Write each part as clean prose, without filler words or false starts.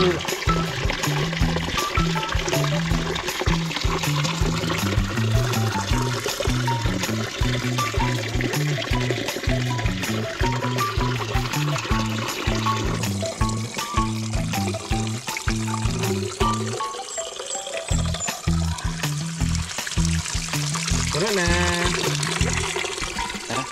tuloy na. Tara na. Tara.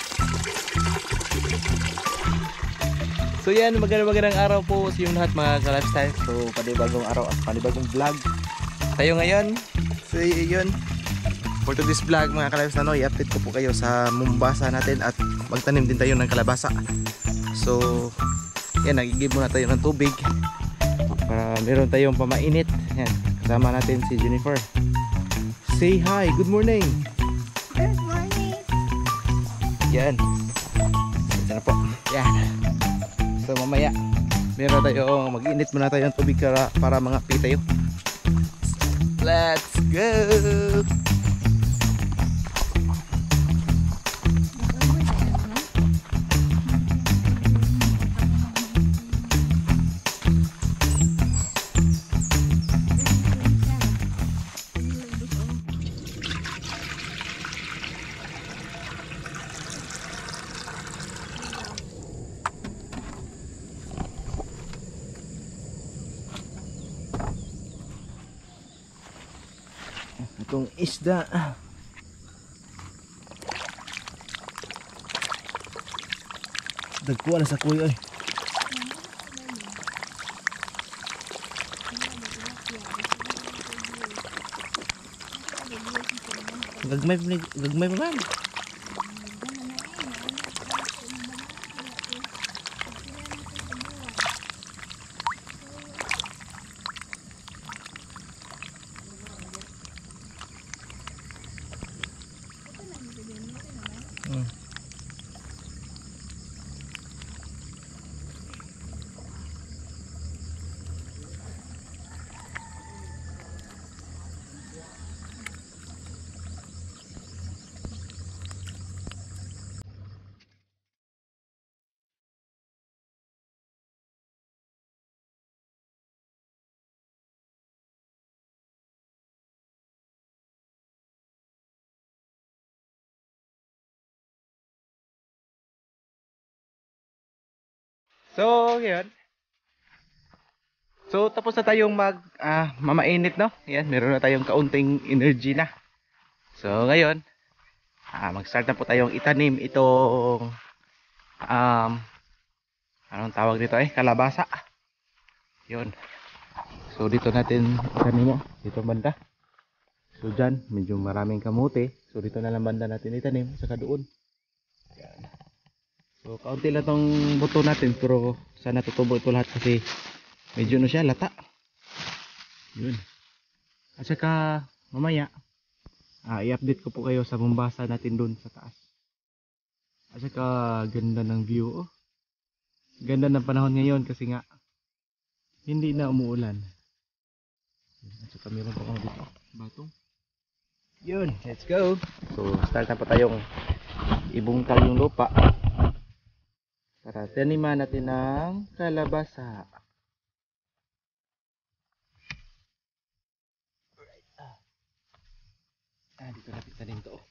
So yan, magandang araw po sa inyong lahat mga ka-lifestyle. So panibagong araw at panibagong vlog tayo ngayon. So yun, for today's vlog mga ka-lifestyle, no, i-update ko po kayo sa Mombasa natin at magtanim din tayo ng kalabasa. So yan, nagigib muna tayo ng tubig para meron tayong pamainit. Yan, kasama natin si Jennifer. Say hi, good morning. Good morning. Yan. Ito na po. Yan. So mamaya meron tayo, mag-init muna tayo ng tubig para mga pi tayo. Let's go. Itong isda, dagkuan na sa kuyo eh. Gagmay pa man. So, yun. So, tapos na tayong mamainit, no? Yan, meron na tayong kaunting energy na. So, ngayon, mag-start na po tayong itanim itong anong tawag dito eh? Kalabasa. Yun. So, dito natin itanim mo. Dito banda. So, dyan, medyo maraming kamote. So, dito na lang banda natin itanim. Saka doon. Yan. So kaunti lang tong buto natin, pero sana tutubo ito lahat kasi medyo na siya lata. Yun. At saka mamaya i-update ko po kayo sa Mombasa natin doon sa taas. At saka ganda ng view, oh. Ganda ng panahon ngayon kasi nga hindi na umuulan. At saka meron pa ako dito batong. Yun, let's go. So start na po tayong ibungkal yung lupa para taniman natin ng kalabasa. Dito natin tanim to.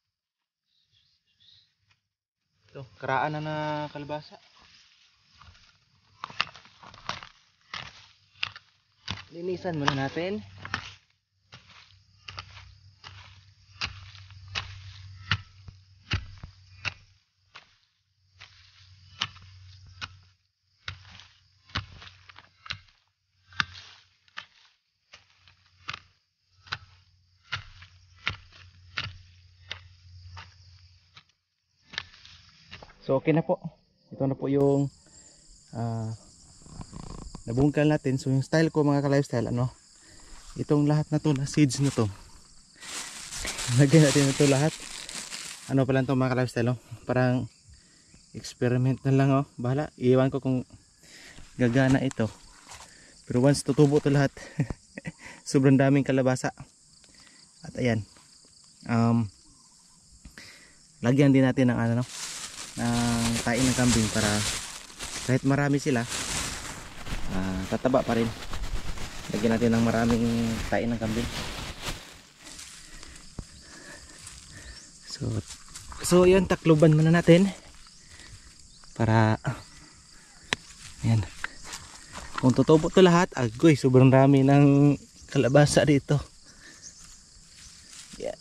Ito, karaan na kalabasa. Linisan muna natin. So okay na po. Ito na po yung nabungkal natin. So yung style ko mga ka-lifestyle, itong lahat na to, na seeds na to, lagyan natin ito lahat. Ano pa lang to mga ka-lifestyle, parang experiment na lang, bahala, iiwan ko kung gagana ito. Pero once tutubo to lahat sobrang daming kalabasa. At ayan, lagyan din natin ng ng tain ng kambing para kahit marami sila tataba pa rin. Lagyan natin ng maraming tain ng kambing. So yun, takluban muna natin para yan. Kung tutubo to lahat, agoy, sobrang dami ng kalabasa dito. Yeah.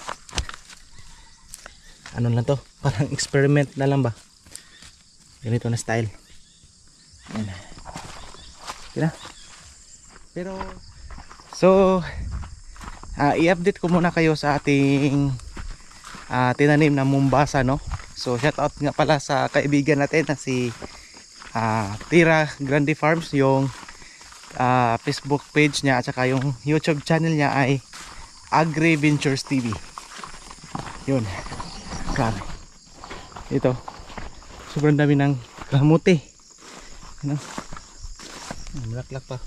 Ano lang to? Parang experiment na lang ba? Ganito na style. Yan. Okay na. Pero so i-update ko muna kayo sa ating tinanim na Mombasa, no? So shout out nga pala sa kaibigan natin na si Tira Grande Farms. Yung Facebook page niya at saka yung YouTube channel niya ay Agri Ventures TV. Yun. Grabe. Ito. Sobrang dami ng kamuti. Ano? Malaklak pa.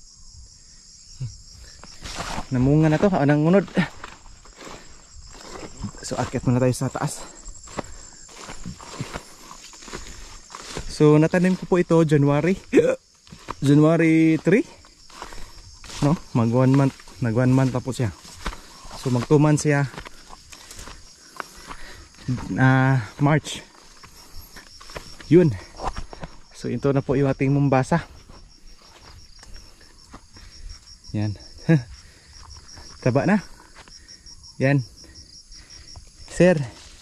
Namunga na to. Nangunod. So akit muna tayo sa taas. So natanim ko po ito January 3, no? Mag 1 month, nag 1 month pa po siya. So mag 2 months siya March. Yun. So ito na po yung ating Mombasa. Yan. Taba na. Yan. Sir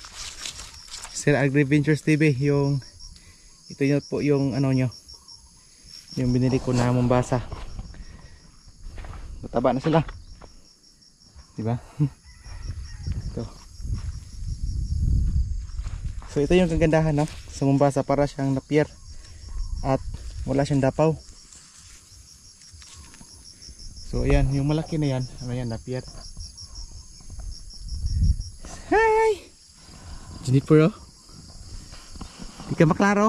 Agri Ventures TV, yung ito yun po yung ano nyo, yung binili ko na Mombasa. Mataba na sila, diba? Ito. So ito yung kagandahan, no, sa Mombasa. Para siyang napier at wala siyang dapaw. So ayan, yung malaki na yan, ano yan, napier. Hi! Juniper, oh. Di ka maklaro.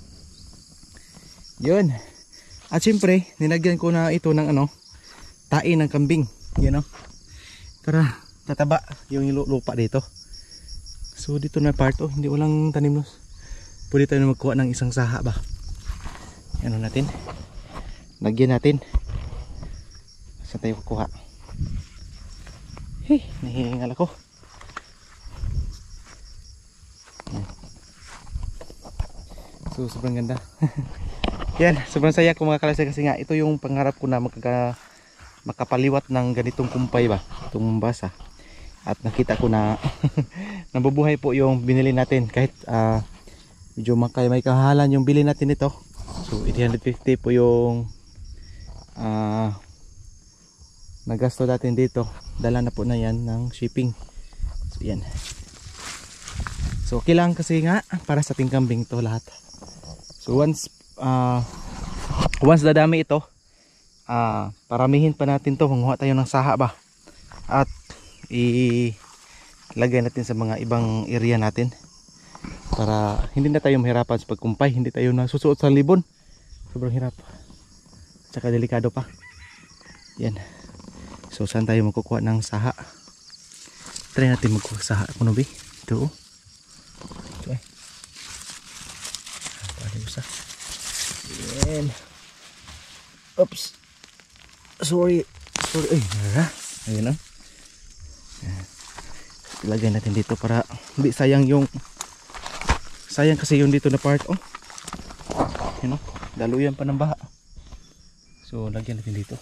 Yun. At syempre, nilagyan ko na ito ng ano, tain ng kambing. Yan, oh. Para tataba yung lupa dito. So dito na part, oh, hindi walang tanim, no. Pwede tayo magkuha ng isang saha ba. Ano natin? Lagyan natin. Saan tayo kukuha? Hey, nahihingal ako. So sobrang ganda. Yan, sobrang saya ko mga kalasay, kasi nga ito yung pangarap ko na makapaliwat ng ganitong kumpay ba, itong Mombasa. At nakita ko na nabubuhay po yung binili natin. Kahit medyo may kahalan yung bili natin ito. So 850 po yung nagasto natin dito. Dala na po na yan ng shipping. So yan. So okay lang kasi nga para sa ating kambing to lahat. So once dadami ito, paramihin pa natin to, manguha tayo ng saha ba, at ilagay natin sa mga ibang area natin para hindi na tayo mahirapan sa pagkumpay. Hindi tayo nasusuot sa libon, sobrang hirap, tsaka delikado pa. Yan. So saan tayo magkukuha ng saha? Try natin magkuha saha. Kuno bi? Ito. Ito eh. Yan. Oops. Sorry. Ay, nara. Ayun, oh. Ilagay natin dito para hindi sayang yung kasi yung dito na part, oh. Yun, oh. Daluyan pa ng baha. So lagyan natin dito.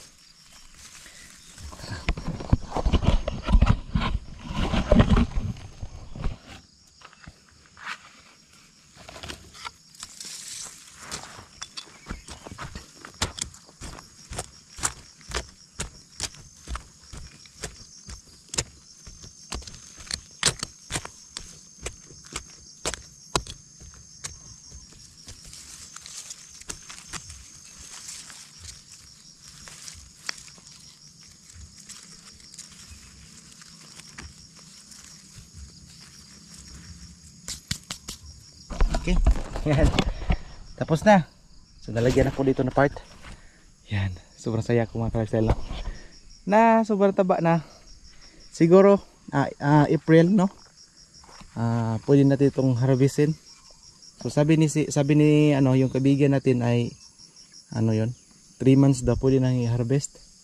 Okay. Yan. Tapos na. So nalagyan ako dito na part. Yan. Sobrang saya ko mga kalastela. Na sobrang taba na. Siguro April, no? Pwede natin itong harvestin. So sabi ni ano yung kaibigan natin ay ano yon, 3 months daw pwede nang i-harvest.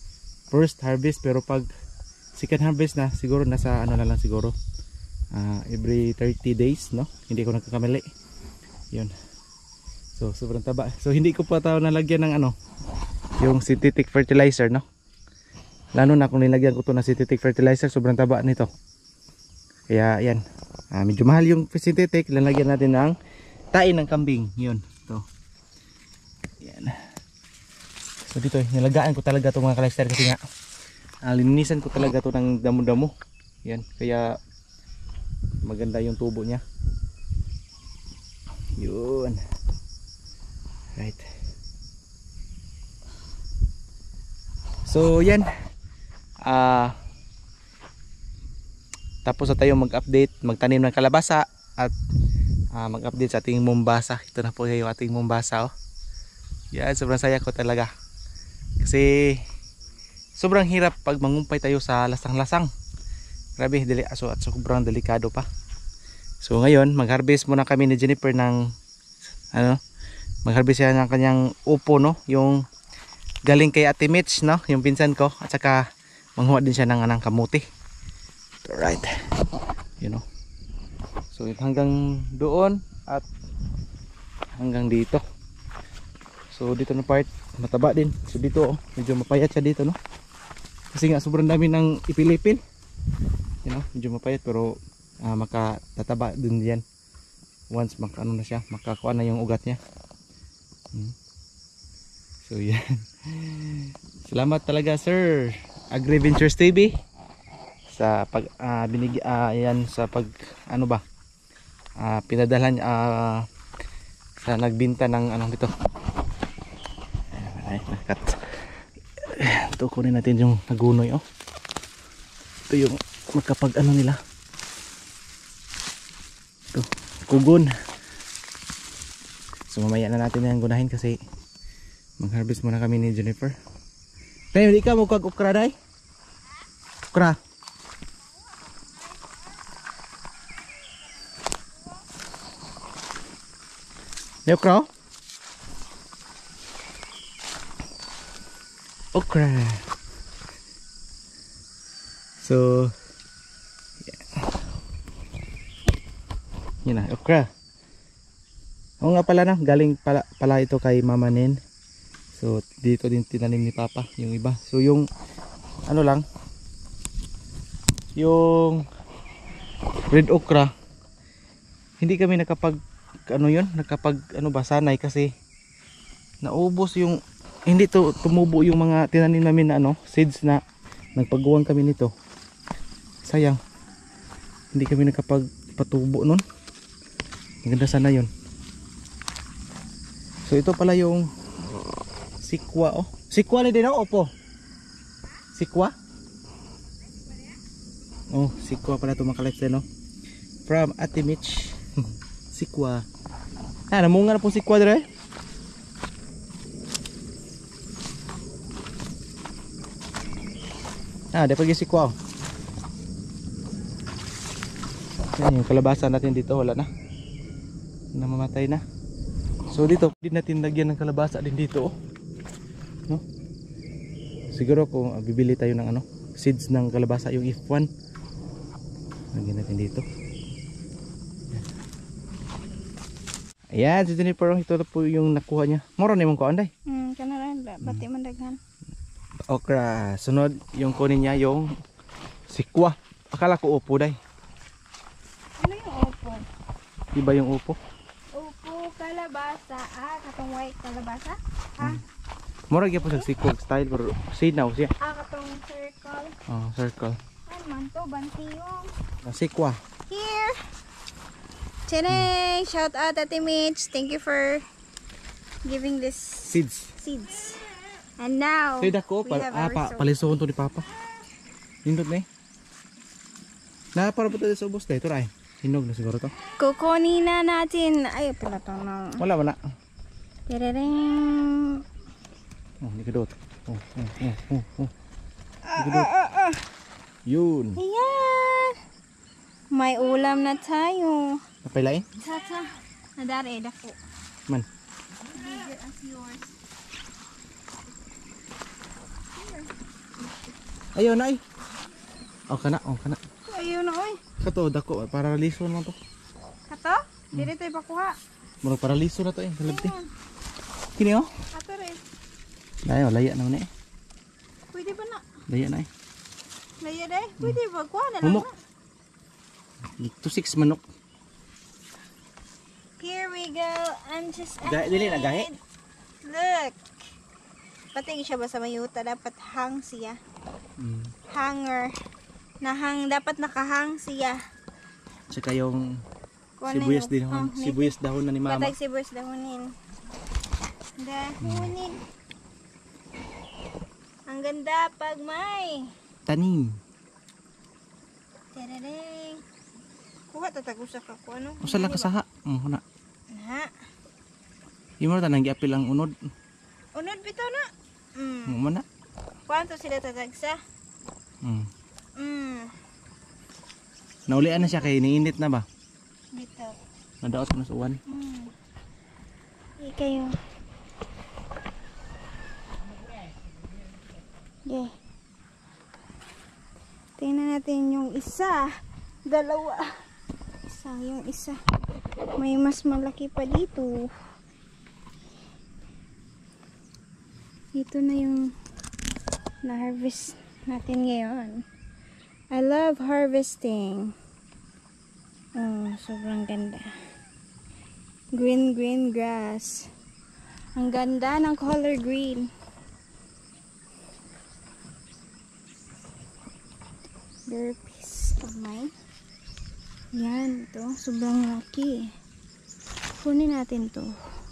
first harvest, pero pag second harvest na siguro nasa ano na lang siguro every 30 days, no? Hindi ko nagkakamali. Yun. So sobrang taba. So hindi ko pa tao nalagyan ng ano, yung synthetic fertilizer, no? Lalo na kung nilagyan ko to ng synthetic fertilizer, sobrang taba nito. Kaya yan. Medyo mahal yung synthetic. Lalagyan natin ng tain ng kambing. Yun. To. Yan. So dito nilagaan ko talaga itong mga kalester kasi nga lininisan ko talaga to ng damo-damo. Yan. Kaya maganda yung tubo niya. Yun. Right. So yan. Tapos na tayo mag-update, magtanim ng kalabasa at mag-update sa ating Mombasa. Ito na po yung ating Mombasa, oh. Yan, sobrang saya ko talaga. Kasi sobrang hirap pag mangumpay tayo sa lasang-lasang. Grabe, at sobrang delikado pa. So ngayon, mag-harvest muna kami ni Jennifer ng mag-harvest siya ng kanyang upo, no? Yung galing kay Ate Mitch, no? Yung pinsan ko, at saka manghuwa din siya ng anang kamuti. Right. You know. So hanggang doon at hanggang dito. So dito na part mataba din. So dito medyo mapayat siya dito, no? Kasi nga sobrang dami ng ipilipil. You know, medyo mapayat pero makatataba din diyan. Once ano na siya, makakuha na yung ugat niya. So yan. Salamat talaga, Sir Agri Ventures TV sa pag ayan sa pag ano ba pinadalhan sa nagbinta ng anong dito. Ay, nakat. Ito kunin natin yung nagunoy, oh. Ito yung magkapag ano nila. Ito, kugon. So mamaya na natin yung gunahin kasi mag-harvest muna kami ni Jennifer. Tayo, hindi ka magkag-ukra, day? Ukra. Okra. Okra. So yan na, okra. Oo nga pala na, galing pala ito kay Mama Nen. So dito din tinanim ni Papa yung iba. So yung ano lang, yung red okra, hindi kami nakapag sanay kasi naubos yung hindi tumubo yung mga tinanim namin na seeds na nagpagawan kami nito. Sayang hindi kami nakapagpatubo nun. Maganda sana yun. So ito pala yung sikwa, oh. Sikwa na din, oh, opo. Sikwa? Oh, sikwa pala ito mga kalekse, no? From Ate Mitch. Sikwa. Namunga na po sikwa dire. Dapat yung sikwa, oh. Yan yung kalabasa natin dito, wala na. Namamatay na. So dito, din natin lagyan ng kalabasa din dito, oh. No? Siguro kung bibili tayo ng seeds ng kalabasa, yung F1. Lagyan natin dito. Ayan, si Jennifer, ito na po yung nakuha niya. Moro na yung kuhaan, day. Kanaran, pati mandaghan. Okra. Sunod, yung kunin niya yung sikwa. Akala ko upo, day. Ano yung opo? Iba yung upo. Opo, kalabasa. Katong white kalabasa. Mura gyud po sa sikwa style pero sinaw siya. Katong circle. Oh, circle. Ano man to, bantiyong. Sikwa. Here. Today, shout out Ate Mitch. Thank you for giving this Seeds. And now, Say dako we have a result. palisuon to ni Papa. Hindot na eh. Para po tayo sa ubos na ito ray. Hinog na siguro to. Kukunin na natin. Ay, pala to na. Wala. Tiraring. Oh, hindi ka dot. Yun. Ayan. May ulam na tayo. Napailain? Tata. Nadari, dako. Man. Bigger as yours. Here. Ayun na ay. Oh kana, oh kana. Ayaw na oy. Kato dako para liso na to. Kato? Dili tayo pakuha. Murag para liso na to eh, kalabti. Kini oh. Ato rin. Dayo laya na ni. Pwede ba na? Laya na eh. Laya day. Pwede ba? Kuha na lang Humok. na. 2-6 manok. Here we go. I'm just Gahe dili na gahe. Look. Pating siya ba sa mayuta? Dapat hang siya. Hanger. Dapat nakahang siya. Tsaka yung Kuha sibuyas na din yung- sibuyas dahon na ni mama. Patag sibuyas dahunin. Dahunin. Ang ganda pag may. Tanim. Tadadang. Kuha tatagusa ka ko. Ano? Usa lang kasaha. Na. Ha? Imo ta nang giapil ang unod. Unod bitaw na. Mo na. Kuwanto sila tatagsa? Naulian na siya kay niinit na ba? Bitaw. Nadaot na sa uwan. Kayo. Okay. Tingnan natin yung isa. Dalawa. Yung isa. May mas malaki pa dito. Dito na yung na-harvest natin ngayon. I love harvesting. Oh, sobrang ganda. Green grass. Ang ganda ng color green. There piece of mine. Yan, ito. Sobrang laki. Kunin natin to.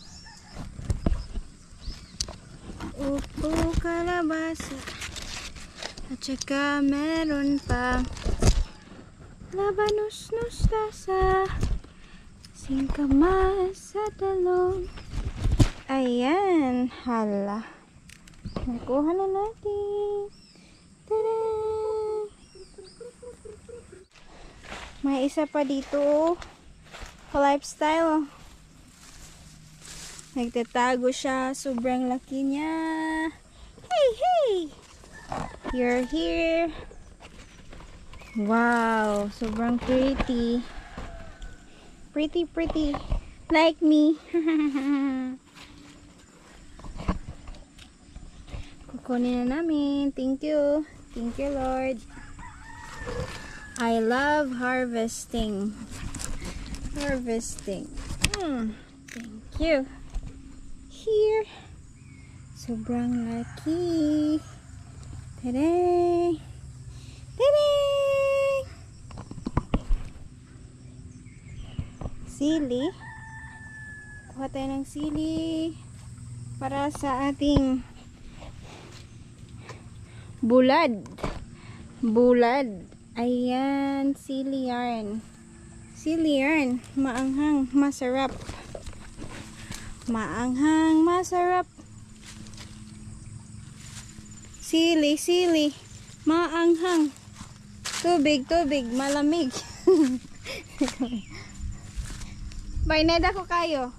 Upo, kalabasa. At saka meron pa labanos, mustasa, singkamas sa talong. Ayan, hala. Nakuha na natin. Tada! May isa pa dito. Lifestyle. Nagtatago siya. Sobrang laki niya. Hey, hey! You're here. Wow, sobrang pretty. Pretty. Like me. Kukunin na namin. Thank you. Thank you, Lord. I love harvesting. Thank you. Here. Sobrang laki. Taday! Taday! Sili. Kuha tayo ng sili para sa ating bulad. Ayan, sili yarn. Maanghang, masarap. Masarap. Sili. Maanghang. Tubig, malamig. Baineda ko kayo.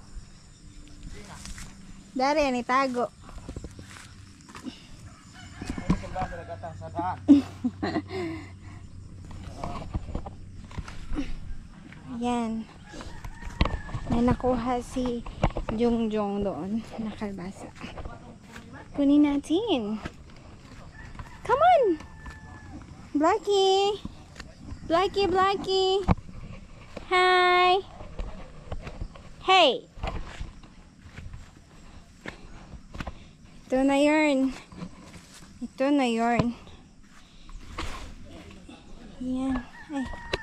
Dari, ani tago. Ayan. May nakuha si Jongjong doon na kalbasa. Kunin natin. Come on! Blackie! Hi! Hey! Ito na yarn. Yan. Ay.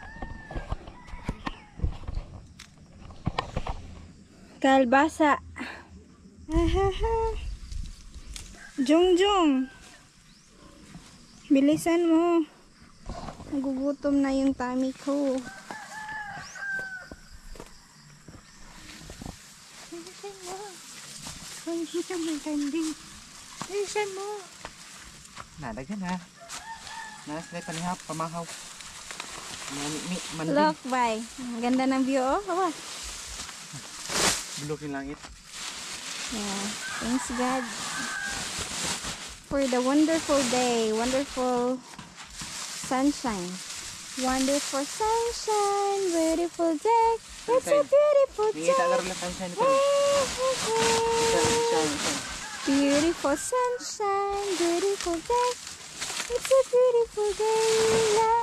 Kalbasa. Jongjong. Bilisan mo. Nagugutom na yung tummy ko. Bilisan mo. Hindi naman kanding. Bilisan mo. Nadagan ha. Nanas na panihap, pamahaw. Manding. Look, bye. Ang ganda ng view, oh. Awa. Bulok yung langit. Yeah. Thanks, God. for the wonderful day. Wonderful sunshine. Wonderful sunshine. Beautiful day. It's a beautiful day. Beautiful sunshine. Beautiful day. It's a beautiful day.